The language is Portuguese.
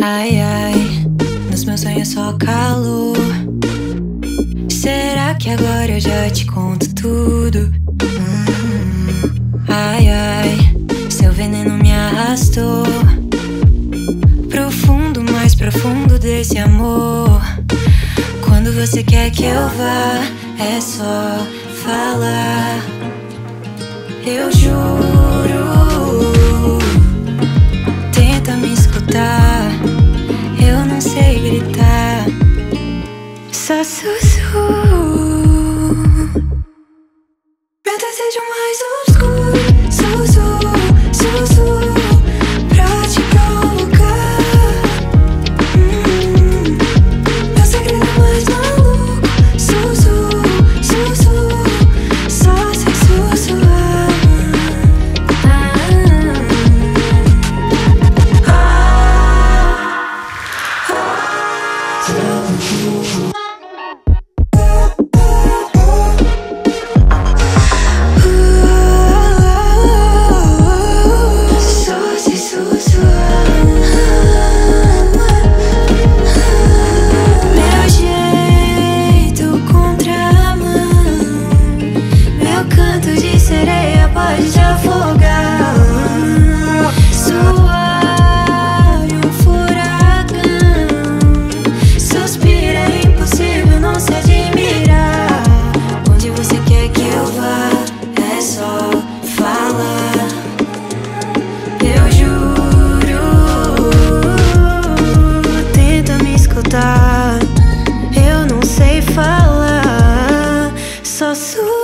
Ai, ai, nos meus sonhos só calor. Será que agora eu já te conto tudo? Ai, ai, seu veneno me arrastou pro fundo, mais profundo desse amor. Quando você quer que eu vá, é só falar. Eu juro, tenta me escutar. Eu não sei gritar, só sussurro. Meu desejo mais obscuro, sussurro, sussurro, pra te provocar. Meu segredo mais maluco, sussurro, sussurro, só sei sussurrar. Sereia pode te afogar. Suave, um furacão. Suspira, é impossível não se admirar. Onde você quer que eu vá, é só falar. Eu juro, tenta me escutar. Eu não sei falar, só